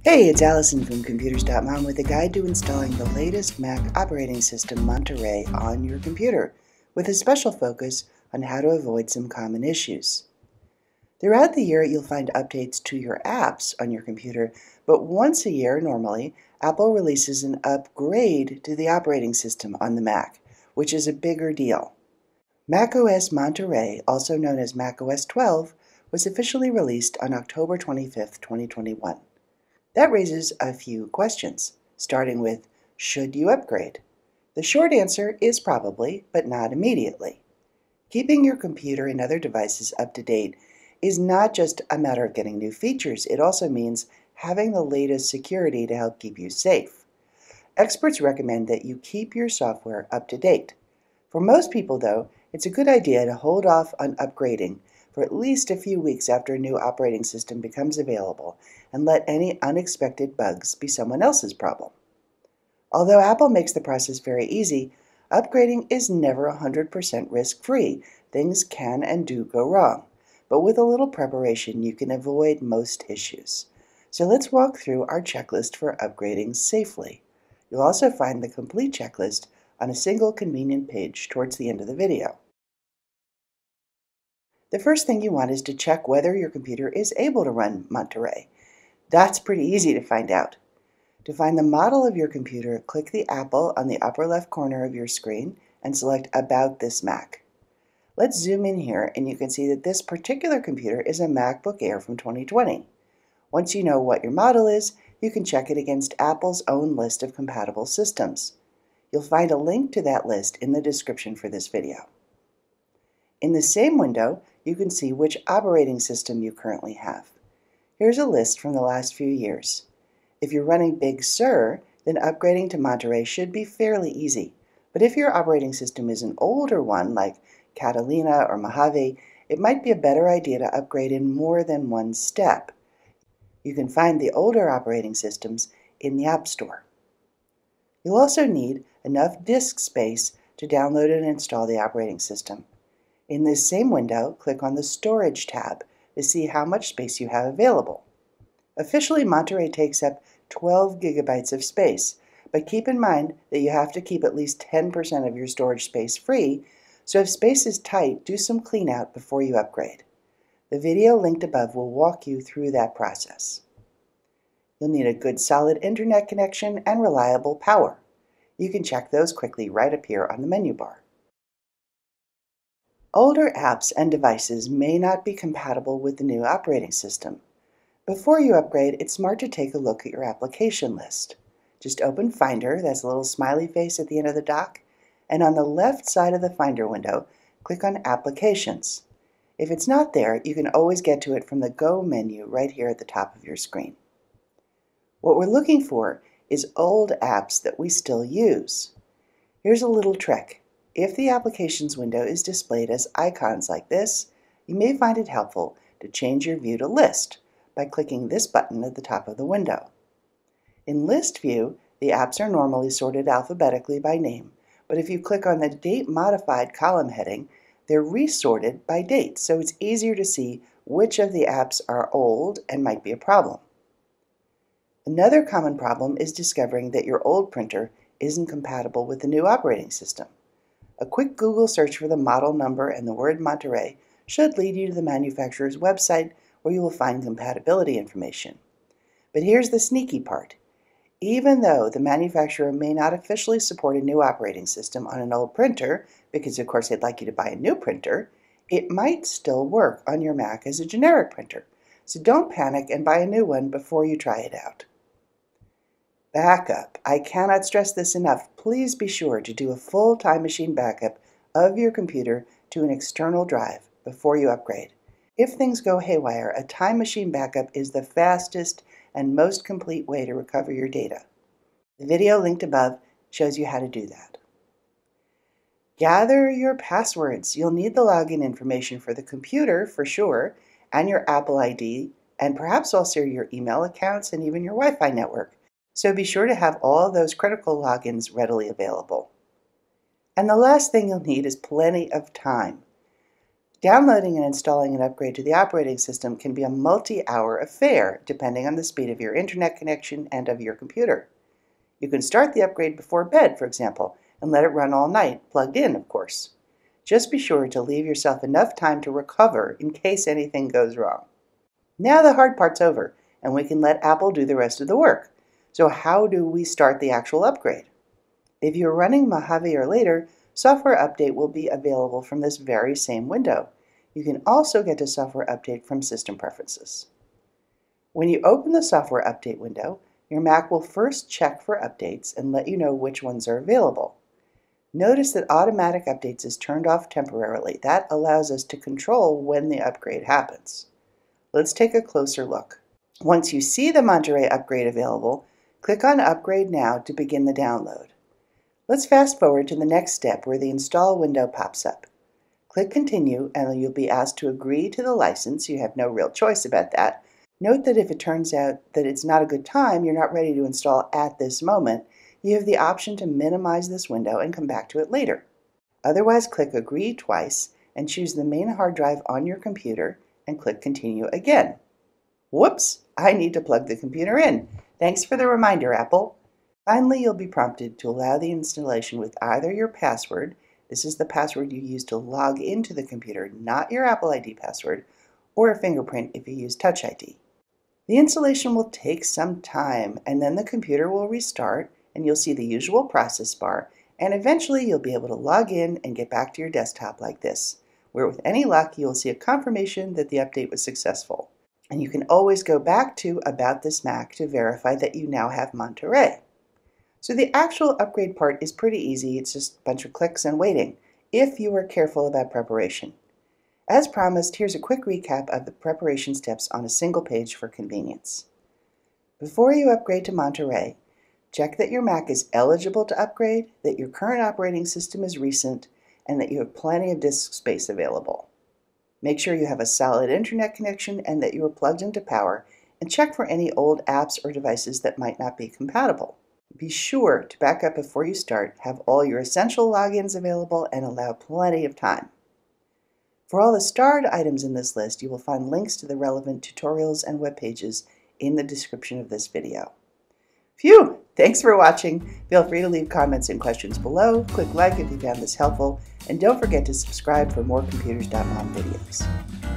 Hey, it's Allison from Computers.mom with a guide to installing the latest Mac operating system Monterey on your computer, with a special focus on how to avoid some common issues. Throughout the year, you'll find updates to your apps on your computer, but once a year, normally, Apple releases an upgrade to the operating system on the Mac, which is a bigger deal. macOS Monterey, also known as macOS 12, was officially released on October 25, 2021. That raises a few questions, starting with, should you upgrade? The short answer is probably, but not immediately. Keeping your computer and other devices up to date is not just a matter of getting new features, it also means having the latest security to help keep you safe. Experts recommend that you keep your software up to date. For most people, though, it's a good idea to hold off on upgrading for at least a few weeks after a new operating system becomes available, and let any unexpected bugs be someone else's problem. Although Apple makes the process very easy, upgrading is never 100% risk-free. Things can and do go wrong, but with a little preparation you can avoid most issues. So let's walk through our checklist for upgrading safely. You'll also find the complete checklist on a single convenient page towards the end of the video. The first thing you want is to check whether your computer is able to run Monterey. That's pretty easy to find out. To find the model of your computer, click the apple on the upper left corner of your screen and select About this Mac. Let's zoom in here and you can see that this particular computer is a MacBook Air from 2020. Once you know what your model is, you can check it against Apple's own list of compatible systems. You'll find a link to that list in the description for this video. In the same window, you can see which operating system you currently have. Here's a list from the last few years. If you're running Big Sur, then upgrading to Monterey should be fairly easy. But if your operating system is an older one, like Catalina or Mojave, it might be a better idea to upgrade in more than one step. You can find the older operating systems in the App Store. You'll also need enough disk space to download and install the operating system. In this same window, click on the Storage tab to see how much space you have available. Officially, Monterey takes up 12 gigabytes of space, but keep in mind that you have to keep at least 10% of your storage space free, so if space is tight, do some clean out before you upgrade. The video linked above will walk you through that process. You'll need a good solid internet connection and reliable power. You can check those quickly right up here on the menu bar. Older apps and devices may not be compatible with the new operating system. Before you upgrade, it's smart to take a look at your application list. Just open Finder, that's a little smiley face at the end of the dock, and on the left side of the Finder window, click on Applications. If it's not there, you can always get to it from the Go menu right here at the top of your screen. What we're looking for is old apps that we still use. Here's a little trick. If the Applications window is displayed as icons like this, you may find it helpful to change your view to List by clicking this button at the top of the window. In List View, the apps are normally sorted alphabetically by name, but if you click on the Date Modified column heading, they're resorted by date, so it's easier to see which of the apps are old and might be a problem. Another common problem is discovering that your old printer isn't compatible with the new operating system. A quick Google search for the model number and the word Monterey should lead you to the manufacturer's website where you will find compatibility information. But here's the sneaky part. Even though the manufacturer may not officially support a new operating system on an old printer, because of course they'd like you to buy a new printer, it might still work on your Mac as a generic printer. So don't panic and buy a new one before you try it out. Backup. I cannot stress this enough. Please be sure to do a full Time Machine backup of your computer to an external drive before you upgrade. If things go haywire, a Time Machine backup is the fastest and most complete way to recover your data. The video linked above shows you how to do that. Gather your passwords. You'll need the login information for the computer for sure, and your Apple ID, and perhaps also your email accounts and even your Wi-Fi network. So be sure to have all those critical logins readily available. And the last thing you'll need is plenty of time. Downloading and installing an upgrade to the operating system can be a multi-hour affair, depending on the speed of your internet connection and of your computer. You can start the upgrade before bed, for example, and let it run all night, plugged in, of course. Just be sure to leave yourself enough time to recover in case anything goes wrong. Now the hard part's over, and we can let Apple do the rest of the work. So how do we start the actual upgrade? If you're running Mojave or later, Software Update will be available from this very same window. You can also get to Software Update from System Preferences. When you open the Software Update window, your Mac will first check for updates and let you know which ones are available. Notice that Automatic Updates is turned off temporarily. That allows us to control when the upgrade happens. Let's take a closer look. Once you see the Monterey upgrade available, click on Upgrade Now to begin the download. Let's fast forward to the next step where the Install window pops up. Click Continue and you'll be asked to agree to the license. You have no real choice about that. Note that if it turns out that it's not a good time, you're not ready to install at this moment, you have the option to minimize this window and come back to it later. Otherwise, click Agree twice and choose the main hard drive on your computer and click Continue again. Whoops, I need to plug the computer in. Thanks for the reminder, Apple. Finally, you'll be prompted to allow the installation with either your password, this is the password you use to log into the computer, not your Apple ID password, or a fingerprint if you use Touch ID. The installation will take some time, and then the computer will restart, and you'll see the usual process bar, and eventually you'll be able to log in and get back to your desktop like this, where with any luck you'll see a confirmation that the update was successful. And you can always go back to About This Mac to verify that you now have Monterey. So the actual upgrade part is pretty easy. It's just a bunch of clicks and waiting, if you are careful about preparation. As promised, here's a quick recap of the preparation steps on a single page for convenience. Before you upgrade to Monterey, check that your Mac is eligible to upgrade, that your current operating system is recent, and that you have plenty of disk space available. Make sure you have a solid internet connection and that you are plugged into power, and check for any old apps or devices that might not be compatible. Be sure to back up before you start, have all your essential logins available, and allow plenty of time. For all the starred items in this list, you will find links to the relevant tutorials and web pages in the description of this video. Phew! Thanks for watching. Feel free to leave comments and questions below. Click like if you found this helpful, and don't forget to subscribe for more Computers.mom videos.